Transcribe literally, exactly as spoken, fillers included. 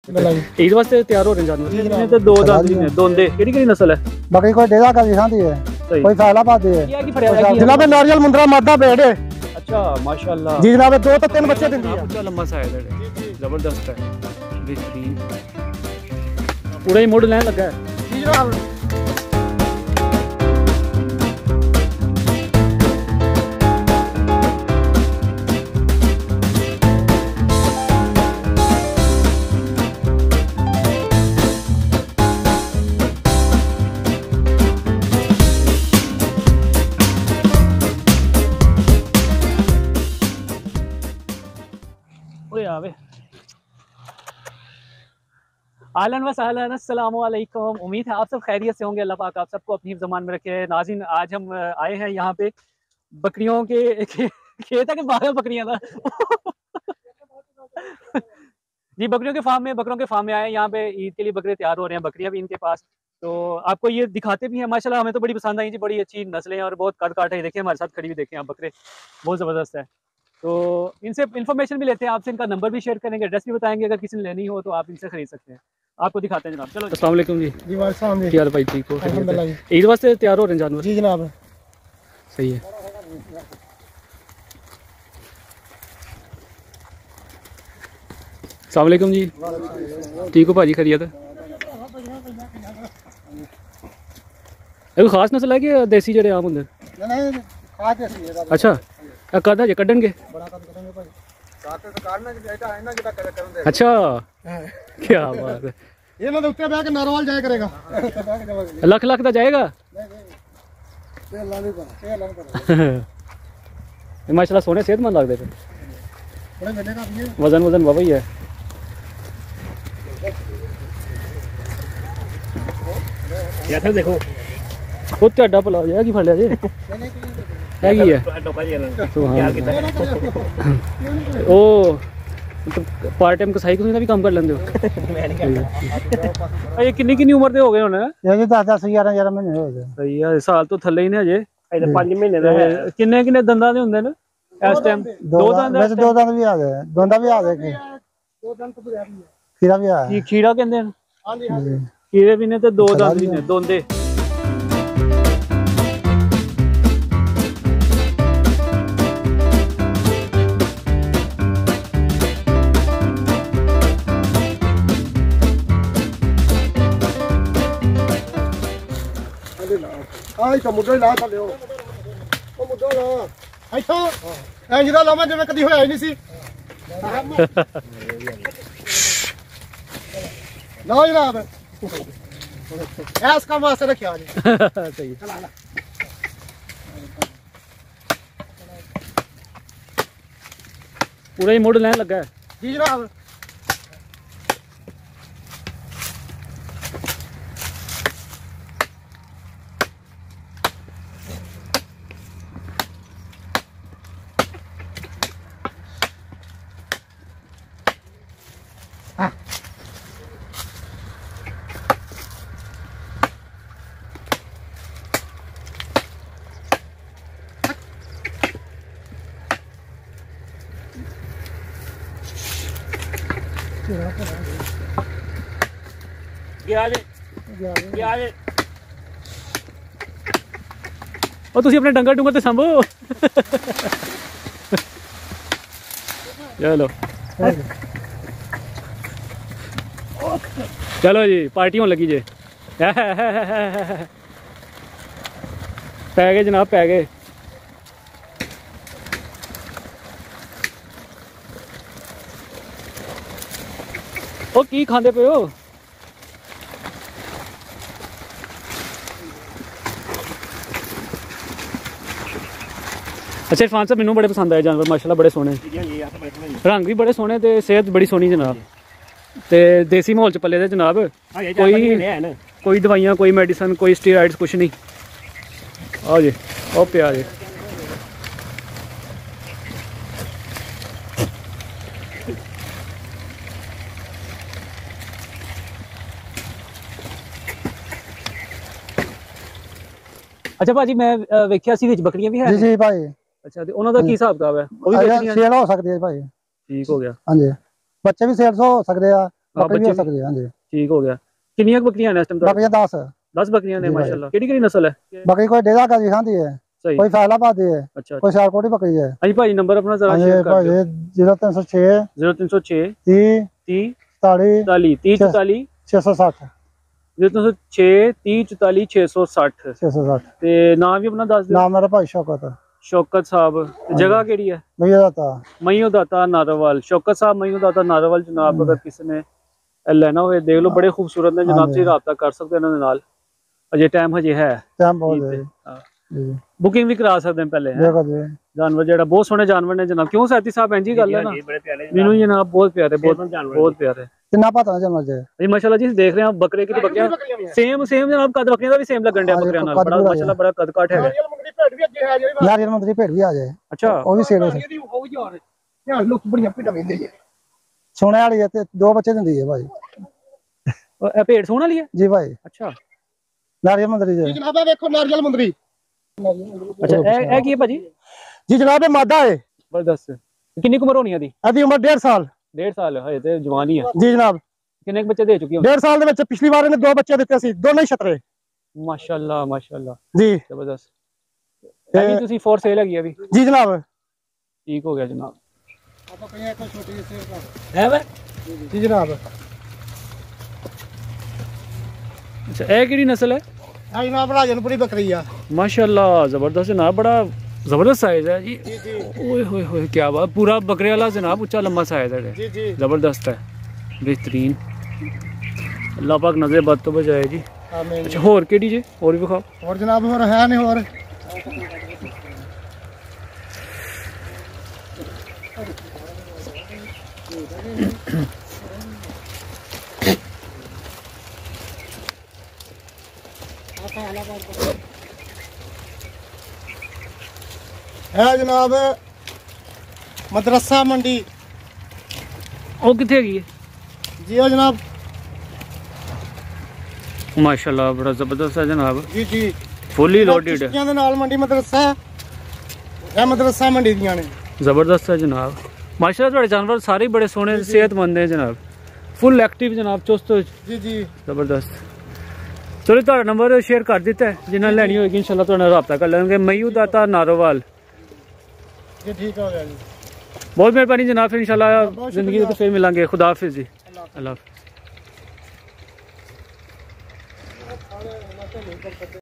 ईद वास्ते तैयार हो रहे जानवर ते दो दांत ने दोंदे केड़ी केड़ी नस्ल है बकरी कोई डेरा का दिखाती है कोई फैलाबाद है ये की फरियाद है जनाब नारियल मुंद्रा मादा पेड़ है। अच्छा माशाल्लाह जी जनाब दो तो तीन बच्चे देती है ऊंचा लंबा सा है जबरदस्त है बेहतरीन पूरा ही मुड़ लेने लगा है जी जनाब। आवे आलन व सहलन अस्सलामु अलैकुम। उम्मीद है आप सब खैरियत से होंगे। अल्लाह पाक आप सबको अपनी ज़मान में रखे। नाज़रीन आज हम आए हैं यहाँ पे बकरियों के खेत है कि बारह बकरियां था जी बकरियों के फार्म में बकरों के फार्म में आए हैं। यहाँ पे ईद के लिए बकरे तैयार हो रहे हैं, बकरियां भी इनके पास। तो आपको ये दिखाते भी हैं। माशाल्लाह हमें तो बड़ी पसंद आई जी, बड़ी अच्छी नस्लें और बहुत कद काट है। देखिए हमारे साथ खड़ी हुई देखें आप बकरे बहुत ज़बरदस्त है। तो इनसे इन्फॉर्मेशन भी लेते हैं आपसे, इनका नंबर भी शेयर करेंगे, एड्रेस भी बताएंगे। अगर किसी ने लेनी हो तो आप इनसे खरीद सकते हैं। आपको दिखाते हैं जनाब। चलो अस्सलाम वालेकुम जी। जी वालेकुम क्या हाल भाई, ठीक हो? ईद वास्ते तैयार हो रहे हैं जानवर? जी जनाब सही है। अस्सलाम वालेकुम जी, ठीक हो भाजी? खैरियत है? कोई खास नस्ल है कि देसी जड़े आम होंगे? अच्छा कद है कड्डन के? अच्छा क्या बात है। ये ना उत्ते बैठ के नारोवाल जाया करेगा लख लख दा जाएगा माशाल्लाह सोने सेहतमंद लगते थे। वजन वजन बाबा ही है। यार देखो वो ढाडा भला हो जाएगा कि फड़ लिया जी हैगी है ओ पार्ट टाइम कसाई कुसाई का भी काम कर लेंदे हो? ये किन्नी किन्नी उम्र दे हो गए हुण? ये दस दस ग्यारह ग्यारह महीने हो गए। सही है, साल तो थल्ले ही ने अजे पांच महीने दा है। किन्ने किन्ने दंदां दे हुंदे ने इस टाइम? दो दंद वैसे दो दंद भी आ गए, दोंदा भी आ गए कि दो दंद तो खीरा भी आ की खीरा कहंदे ने? हां जी खीरे भी ने ते दो दंद भी ने दोंदे। ਆਹ ਤਾਂ ਮੁੱਢਾ ਹੀ ਲਾ ਤਾਂ ਲਿਓ ਉਹ ਮੁੱਢਾ ਲਾ ਇੱਥੋਂ ਐਂ ਜਿਹੜਾ ਲਾਵਾਂ ਜਿਵੇਂ ਕਦੀ ਹੋਇਆ ਹੀ ਨਹੀਂ ਸੀ ਨਾ ਜਨਾਬ ਐਸ ਕੰਮ ਵਾਸਤੇ ਰੱਖਿਆ ਜੀ। ਸਹੀ पूरा ही मुड़ लेने लगा है जी जनाब। और तुसी अपने डंगर डुंगर तो संभो चलो चलो जी पार्टी होने लगी जे पै गए जनाब पै गए। ओ की खांदे पे हो? अच्छा इरफान साहब मैनू बड़े पसंद आए जानवर माशाल्लाह बड़े सोहने, रंग भी बड़े सोहने ते सेहत बड़ी सोहनी जनाब। ते देसी माहौल च पले दे जनाब, कोई कोई दवाइयां कोई मेडिसन कोई स्टीराइड्स कुछ नहीं। आओ जी ओ पे आ जी। अच्छा भाजी मैं वेख्या सी विच बकरियां भी है? जी जी भाई। अच्छा ते उन्हां दा की हिसाब किताब है? ਉਹ ਵੀ ਸੇਲ ਹੋ ਸਕਦੀ ਹੈ ਭਾਈ। ठीक हो गया। ਹਾਂਜੀ ਬੱਚੇ ਵੀ ਸੇਲ ਹੋ ਸਕਦੇ ਆ ਬੱਕਰੀ ਵੀ बच्चे ਹੋ ਸਕਦੀ ਹੈ ਹਾਂਜੀ ठीक हो गया। कितनी बकरियां हैं इस टाइम? ਬੱਕਰੀਆਂ दस दस बकरियां ने जी भाई। माशाल्लाह। केड़ी केड़ी नस्ल है? ਬੱਕਰੀ ਕੋਈ ਡੇਰਾ ਕਾਜੀ ਖਾਂਦੀ ਹੈ सही। ਕੋਈ ਫੈਲਾਬਾਦ ਦੀ ਹੈ अच्छा ਕੋਈ ਸਿਆਲਕੋਟੀ ਬੱਕਰੀ ਹੈ ਹਾਂਜੀ ਭਾਜੀ ਨੰਬਰ ਆਪਣਾ ਜ਼ਰਾ ਹਾਂਜੀ ਸ਼ੇਅਰ ਕਰ ਦਿਓ। ਭਾਜੀ ਜ਼ੀਰੋ ਤਿੰਨ ਸੌ ਛੇ ਜ਼ੀਰੋ ਤਿੰਨ ਸੌ ਛੇ ਤੀਹ तीस ਸਤਾਲੀ चौतालीस तीस छः- चौतालीस ਛੇ ਸੌ ਸੱਠ ਜ਼ੀਰੋ ਤਿੰਨ ਸੌ ਛੇ तीस चौतालीस छे सौ सठ। ਛੇ ਸੌ ਸੱਠ ਤੇ ਨਾਮ ਵੀ ਆਪਣਾ ਦੱਸ ਦਿਓ। ਨਾਮ ਮੇਰਾ ਭਾਈ ਸ਼ੌਕਤ ਸ਼ੌਕਤ ਸਾਹਿਬ। ਤੇ ਜਗ੍ਹਾ ਕਿਹੜੀ ਹੈ? ਭਈਆ ਦਾ ਤਾਂ ਮਈਓ ਦਾਤਾ ਨਾਰੋਵਾਲ। ਸ਼ੌਕਤ ਸਾਹਿਬ ਮਈਓ ਦਾਤਾ ਨਾਰੋਵਾਲ ਜਨਾਬ। ਅਗਰ ਕਿਸੇ ਨੇ ਲੈਣਾ ਹੋਵੇ ਦੇਖ ਲਓ ਬੜੇ ਖੂਬਸੂਰਤ ਨੇ ਜਨਾਬ। ਤੁਸੀਂ ਰਾਬਤਾ ਕਰ ਸਕਦੇ ਇਹਨਾਂ ਦੇ ਨਾਲ। ਅਜੇ ਟਾਈਮ ਹਜੇ ਹੈ। ਟਾਈਮ ਬਹੁਤ ਹੈ ਹਾਂ ਜੀ ਬੁਕਿੰਗ ਵੀ ਕਰਾ ਸਕਦੇ ਹਾਂ ਪਹਿਲੇ ਹੈਂ। ਦੇਖੋ ਜੀ ਜਾਨਵਰ ਜਿਹੜਾ ਬਹੁਤ ਸੋਹਣੇ ਜਾਨਵਰ ਨੇ ਜਨਾਬ। ਕਿਉਂ ਸਾਥੀ ਸਾਹਿਬ ਇੰਜੀ ਗੱਲ ਹੈ ਨਾ ਮੈਨੂੰ ਜਨਾਬ ਬਹੁਤ ਪਿਆਰੇ ਬਹੁਤ ਬਹੁਤ ਪਿਆਰੇ। ਕਿੰਨਾ ਪਤਾ ਜਨਮ ਜੇ ਜੀ ਮਾਸ਼ਾਅੱਲਾ ਜੀ ਦੇਖ ਰਹੇ ਹਾਂ ਬੱਕਰੇ की ਬੱਕਰੀਆਂ ਸੇਮ ਸੇਮ ਜਨਾਬ ਕਦ ਬੱਕਰੀਆਂ ਦਾ ਵੀ ਸੇਮ ਲੱਗਣ ਡਿਆ ਬੱਕਰੀਆਂ ਨਾਲ। ਬੜਾ ਮਾਸ਼ਾਅੱਲਾ ਬੜਾ ਕਦ ਕਾਠ ਹੈਗਾ। ਨਾਰੀਅਲ ਮੰਦਰੀ ਭੇਡ ਵੀ ਆ ਜਾਏ ਅੱਛਾ ਉਹ ਵੀ ਸੇਲ ਹੋ ਸਕਦੀ ਲੋਕ ਬੜੀਆਂ ਭੇਡਾਂ ਵੇਂਦੇ ਜੀ ਸੋਨੇ ਵਾਲੀ ਹੈ ਤੇ ਦੋ ਬੱਚੇ ਦਿੰਦੀ ਹੈ ਭਾਈ ਇਹ ਭੇਡ ਸੋਹਣ ਵਾਲੀ ਹੈ? ਜੀ ਭਾਈ ਅੱਛਾ ਨਾਰੀਅਲ ਮੰਦਰੀ ਜੀ ਜਨਾਬ ਇਹ ਵੇਖੋ ਨਾਰੀਅਲ ਮੁੰਦਰੀ ਅੱਛਾ ਇਹ ਇਹ ਕੀ ਹੈ ਭਾਜੀ? ਜੀ ਜਨਾਬ ਇਹ ਮਾਦਾ ਹੈ ਜ਼ਬਰਦਸਤ। ਕਿੰਨੀ ਕੁ ਉਮਰ ਹੋਣੀ ਇਹਦੀ? ਇਹਦੀ ਉਮਰ ਡੇਢ ਸਾਲ ਡੇਢ ਸਾਲ ਹਜੇ ਤੇ ਜਵਾਨ ਹੀ ਆ। ਜੀ ਜਨਾਬ ਕਿੰਨੇ ਕੁ ਬੱਚੇ ਦੇ ਚੁੱਕੀ ਹੋ? ਡੇਢ ਸਾਲ ਦੇ ਵਿੱਚ ਪਿਛਲੀ ਵਾਰ ਇਹਨੇ ਦੋ ਬੱਚੇ ਦਿੱਤੇ ਸੀ ਦੋਨੇ ਹੀ ਛਤਰੇ ਮਾਸ਼ਾਅੱਲਾ ਮਾਸ਼ਾਅੱਲਾ ਜੀ ਜ਼ਬਰਦਸਤ। ਇਹ ਵੀ ਤੁਸੀਂ ਫੋਰ ਸੇਲ ਹੈਗੀ ਆ ਵੀ? ਜੀ ਜਨਾਬ ਠੀਕ ਹੋ ਗਿਆ ਜਨਾਬ। ਆਪਾਂ ਕਹੀਏ ਇੱਕ ਛੋਟੀ ਜਿਹੀ ਸੇਲ ਕਰ ਹੈ ਵੇ? ਜੀ ਜਨਾਬ ਅੱਛਾ ਇਹ ਕਿਹੜੀ ਨਸਲ ਹੈ? ਆ ਜਨਾਬ ਰਾਜਨਪੁਰੀ ਬੱਕਰੀ ਆ माशाल्लाह जबरदस्त जनाब। बड़ा जबरदस्त साइज है जी। ओए होए होए क्या बात। पूरा बकरे वाला जनाब ऊंचा लंबा साइज है। जी जी जबरदस्त है बेहतरीन। अल्लाह पाक नजर बद तो बचाए जी। आमीन अच्छा होर केड़ी जी? होर भी खाओ। और जनाब और है नहीं और है जनाब मदरसा मंडी ओ किथे हैगी है? जी हो जनाब माशाल्लाह बड़ा जबरदस्त है जनाब। जी जी फुली लोडेड है। चिश्तियां दे नाल मंडी मदरसा है मदरसा मंडी दियां ने जबरदस्त है जनाब। माशाल्लाह थोड़े जानवर सारे बड़े सोहने सेहतमंद हैं जनाब। फुल एक्टिव जनाब चुस्त जी जी जबरदस्त। चलो ਤੁਹਾਡਾ ਨੰਬਰ ਸ਼ੇਅਰ ਕਰ ਦਿੱਤਾ ਹੈ ਜਿਨ੍ਹਾਂ ਨੇ ਲੈਣੀ ਹੋਏਗੀ ਇਨਸ਼ਾਅੱਲਾ ਤੁਹਾਡਾ ਰਾਬਤਾ ਕਰ ਲੈਣਗੇ। ਮਈੂ ਦਾਤਾ ਨਾਰੋਵਾਲ। जी ठीक हो गया जी बहुत मेहरबानी जनाब। फिर इंशाल्लाह जिंदगी में तो फिर मिलेंगे। खुदा हाफिज जी। अल्लाह हाफिज।